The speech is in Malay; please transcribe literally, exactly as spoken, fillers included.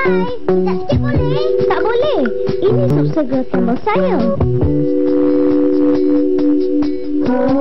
Hai, tak sikit boleh? Tak boleh. Ini sup segar sambal saya.